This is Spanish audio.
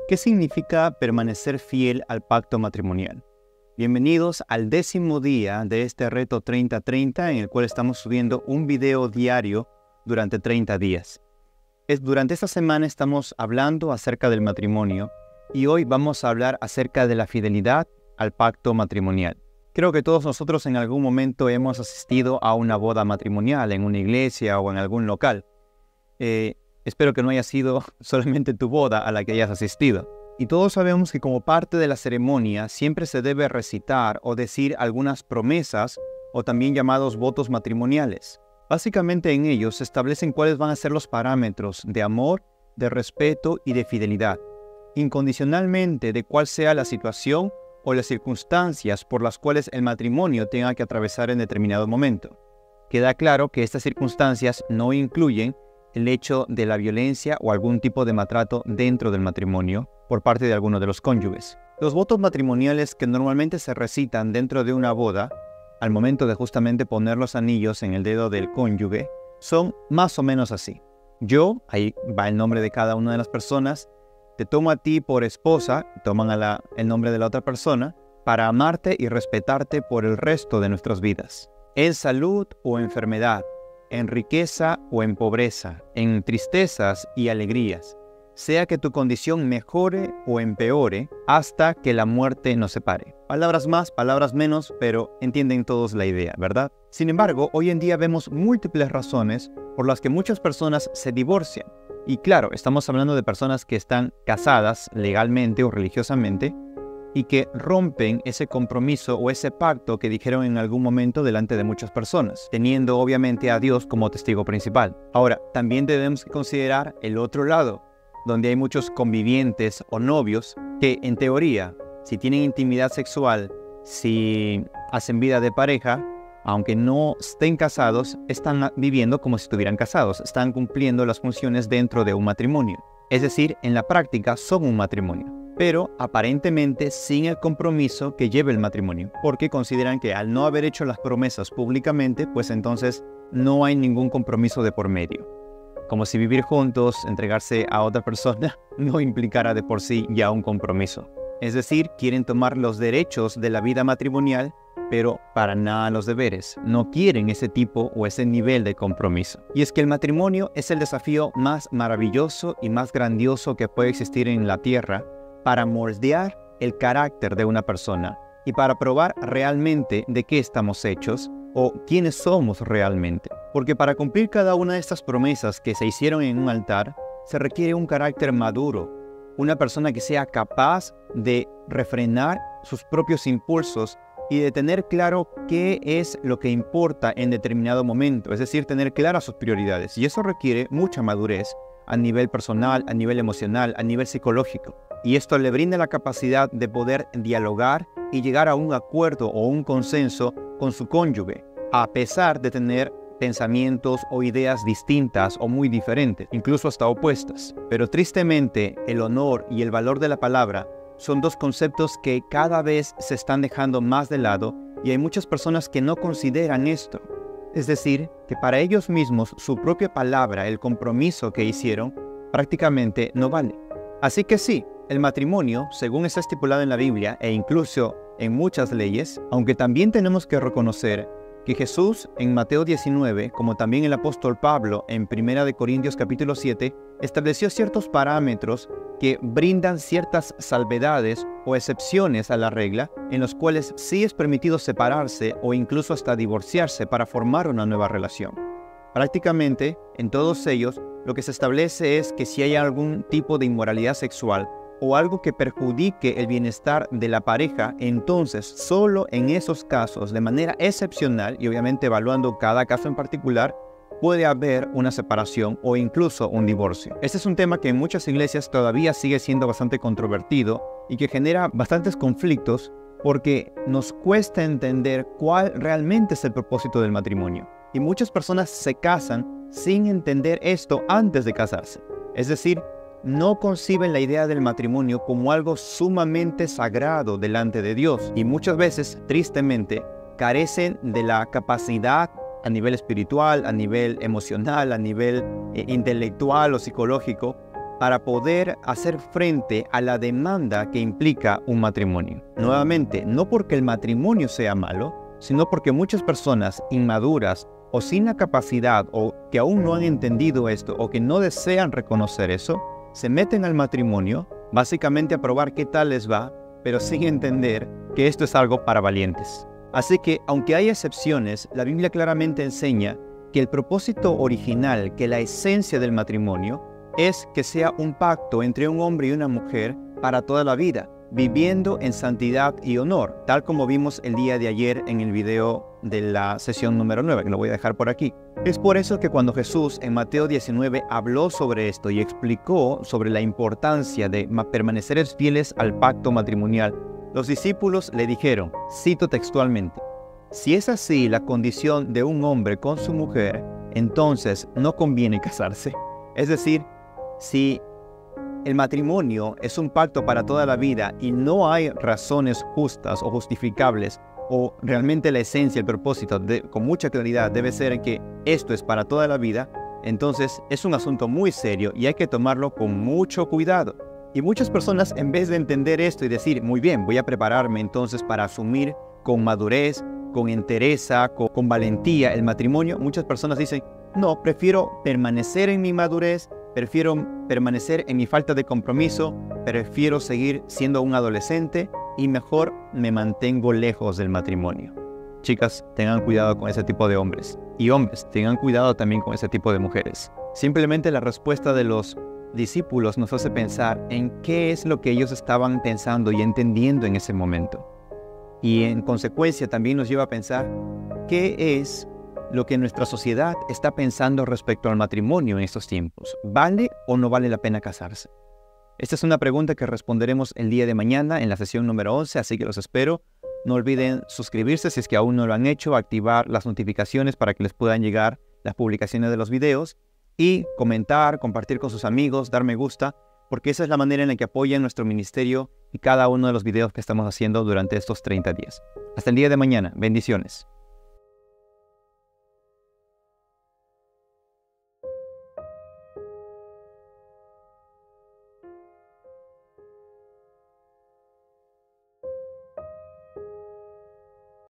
¿Qué significa permanecer fiel al pacto matrimonial? Bienvenidos al 10º día de este reto 30-30 en el cual estamos subiendo un video diario durante 30 días. Durante esta semana estamos hablando acerca del matrimonio y hoy vamos a hablar acerca de la fidelidad al pacto matrimonial. Creo que todos nosotros en algún momento hemos asistido a una boda matrimonial en una iglesia o en algún local. Espero que no haya sido solamente tu boda a la que hayas asistido. Y todos sabemos que como parte de la ceremonia siempre se debe recitar o decir algunas promesas o también llamados votos matrimoniales. Básicamente en ellos se establecen cuáles van a ser los parámetros de amor, de respeto y de fidelidad, incondicionalmente de cuál sea la situación o las circunstancias por las cuales el matrimonio tenga que atravesar en determinado momento. Queda claro que estas circunstancias no incluyen el hecho de la violencia o algún tipo de maltrato dentro del matrimonio por parte de alguno de los cónyuges. Los votos matrimoniales que normalmente se recitan dentro de una boda, al momento de justamente poner los anillos en el dedo del cónyuge, son más o menos así. Yo, ahí va el nombre de cada una de las personas, te tomo a ti por esposa, toman el nombre de la otra persona, para amarte y respetarte por el resto de nuestras vidas. En salud o enfermedad, en riqueza o en pobreza, en tristezas y alegrías, sea que tu condición mejore o empeore hasta que la muerte nos separe. Palabras más, palabras menos, pero entienden todos la idea, ¿verdad? Sin embargo, hoy en día vemos múltiples razones por las que muchas personas se divorcian. Y claro, estamos hablando de personas que están casadas legalmente o religiosamente y que rompen ese compromiso o ese pacto que dijeron en algún momento delante de muchas personas, teniendo obviamente a Dios como testigo principal. Ahora, también debemos considerar el otro lado, donde hay muchos convivientes o novios que en teoría, si tienen intimidad sexual, si hacen vida de pareja, aunque no estén casados, están viviendo como si estuvieran casados, están cumpliendo las funciones dentro de un matrimonio. Es decir, en la práctica son un matrimonio, pero aparentemente sin el compromiso que lleva el matrimonio, porque consideran que al no haber hecho las promesas públicamente, pues entonces no hay ningún compromiso de por medio. Como si vivir juntos, entregarse a otra persona, no implicara de por sí ya un compromiso. Es decir, quieren tomar los derechos de la vida matrimonial, pero para nada los deberes. No quieren ese tipo o ese nivel de compromiso. Y es que el matrimonio es el desafío más maravilloso y más grandioso que puede existir en la tierra para moldear el carácter de una persona y para probar realmente de qué estamos hechos o quiénes somos realmente. Porque para cumplir cada una de estas promesas que se hicieron en un altar, se requiere un carácter maduro, una persona que sea capaz de refrenar sus propios impulsos y de tener claro qué es lo que importa en determinado momento, es decir, tener claras sus prioridades. Y eso requiere mucha madurez a nivel personal, a nivel emocional, a nivel psicológico. Y esto le brinda la capacidad de poder dialogar y llegar a un acuerdo o un consenso con su cónyuge, a pesar de tener pensamientos o ideas distintas o muy diferentes, incluso hasta opuestas. Pero tristemente, el honor y el valor de la palabra son dos conceptos que cada vez se están dejando más de lado y hay muchas personas que no consideran esto. Es decir, que para ellos mismos su propia palabra, el compromiso que hicieron, prácticamente no vale. Así que sí, el matrimonio, según está estipulado en la Biblia e incluso en muchas leyes, aunque también tenemos que reconocer que Jesús en Mateo 19, como también el apóstol Pablo en 1 Corintios capítulo 7, estableció ciertos parámetros que brindan ciertas salvedades o excepciones a la regla, en los cuales sí es permitido separarse o incluso hasta divorciarse para formar una nueva relación. Prácticamente, en todos ellos, lo que se establece es que si hay algún tipo de inmoralidad sexual o algo que perjudique el bienestar de la pareja, entonces solo en esos casos, de manera excepcional y obviamente evaluando cada caso en particular, puede haber una separación o incluso un divorcio. Este es un tema que en muchas iglesias todavía sigue siendo bastante controvertido y que genera bastantes conflictos porque nos cuesta entender cuál realmente es el propósito del matrimonio. Y muchas personas se casan sin entender esto antes de casarse. Es decir, no conciben la idea del matrimonio como algo sumamente sagrado delante de Dios y muchas veces, tristemente, carecen de la capacidad a nivel espiritual, a nivel emocional, a nivel intelectual o psicológico para poder hacer frente a la demanda que implica un matrimonio. Nuevamente, no porque el matrimonio sea malo, sino porque muchas personas inmaduras o sin la capacidad o que aún no han entendido esto o que no desean reconocer eso, se meten al matrimonio básicamente a probar qué tal les va, pero sin entender que esto es algo para valientes. Así que, aunque hay excepciones, la Biblia claramente enseña que el propósito original, que la esencia del matrimonio, es que sea un pacto entre un hombre y una mujer para toda la vida, viviendo en santidad y honor, tal como vimos el día de ayer en el video de la sesión número 9, que lo voy a dejar por aquí. Es por eso que cuando Jesús en Mateo 19 habló sobre esto y explicó sobre la importancia de permanecer fieles al pacto matrimonial, los discípulos le dijeron, cito textualmente, si es así la condición de un hombre con su mujer, entonces no conviene casarse. Es decir, si el matrimonio es un pacto para toda la vida y no hay razones justas o justificables, o realmente la esencia, el propósito, con mucha claridad debe ser que esto es para toda la vida, entonces es un asunto muy serio y hay que tomarlo con mucho cuidado. Y muchas personas, en vez de entender esto y decir, muy bien, voy a prepararme entonces para asumir con madurez, con entereza, con valentía el matrimonio, muchas personas dicen, no, prefiero permanecer en mi madurez, prefiero permanecer en mi falta de compromiso, prefiero seguir siendo un adolescente y mejor me mantengo lejos del matrimonio. Chicas, tengan cuidado con ese tipo de hombres. Y hombres, tengan cuidado también con ese tipo de mujeres. Simplemente la respuesta de los discípulos nos hace pensar en qué es lo que ellos estaban pensando y entendiendo en ese momento. Y en consecuencia también nos lleva a pensar qué es lo que nuestra sociedad está pensando respecto al matrimonio en estos tiempos. ¿Vale o no vale la pena casarse? Esta es una pregunta que responderemos el día de mañana en la sesión número 11, así que los espero. No olviden suscribirse si es que aún no lo han hecho, activar las notificaciones para que les puedan llegar las publicaciones de los videos y comentar, compartir con sus amigos, dar me gusta, porque esa es la manera en la que apoyan nuestro ministerio y cada uno de los videos que estamos haciendo durante estos 30 días. Hasta el día de mañana. Bendiciones.